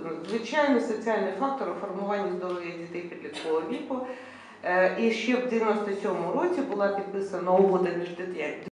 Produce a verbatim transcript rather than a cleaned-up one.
звичайний соціальний фактор у формуванні здоров'я дітей підліткового віку. І ще в дев'яносто сьомому році була підписана угода між